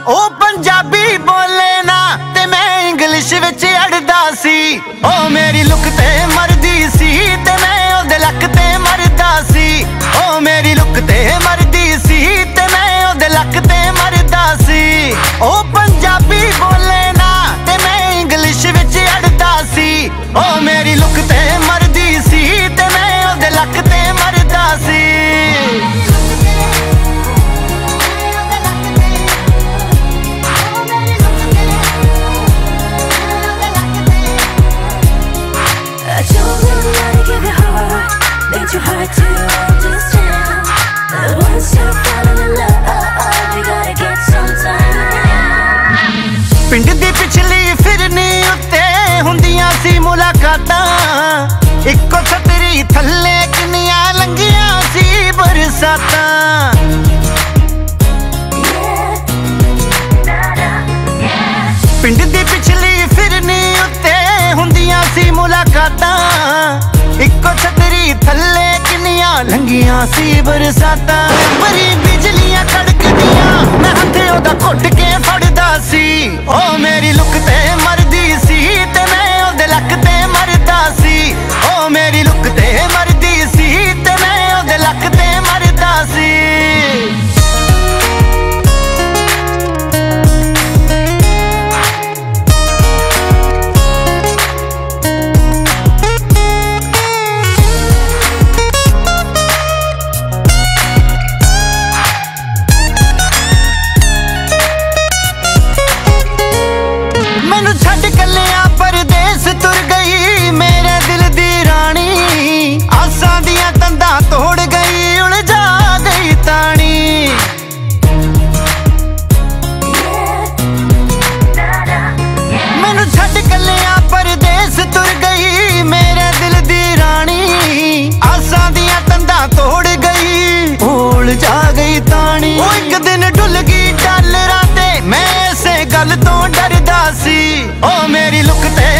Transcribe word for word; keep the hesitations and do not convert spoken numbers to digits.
ओ पंजाबी बोले ना ते मैं इंग्लिश विच अड़दा सी। ओ मेरी लुक ते मरदी सी ते मैं ओदे लक ते मरदा सी। ओ मेरी लुक ते मरदी सी ते मैं ओदे लक ते मरदा सी। ओ पंजाबी बोले ना ते मैं इंग्लिश विच अड़दा सी। ओ मेरी लुक ते मरदी सी ते मैं ओदे लक ते मरदा सी। Too hard to understand that once you're falling in love, you gotta get some time now. पिंड दी पिछली फिरनी उत्ते हुंदियां सी मुलाकातां, इक्को छतरी थल्ले किन्नियां लंघियां सी बरसातां। पिंड दी पिछली फिरनी उत्ते हुंदियां सी मुलाकातां, इक्को छतरी थल्ले किन्नियां लंघियां सी बरसातां। बड़ी बिजलियां खड़कदियां मैं हथे ओदा घुट के फड़दा सी। ओ मेरी लुक ते मरदी सी ते मैं ओदे लक ते मरदा सी। ओ मेरी लुक ते मरदी सी ते मैं ओदे लक ते मरदा सी। तोड़ गई उलझा गई तानी, मैनू छड्ड कलिया परदेस तुर गई मेरे दिल दी रानी। आसां दियां तंदां तोड़ गई उलझा गई तानी। ओ एक दिन डुल गई डालरां ते मैं इसे गल तो डरदा सी। ओ मेरी लुक ते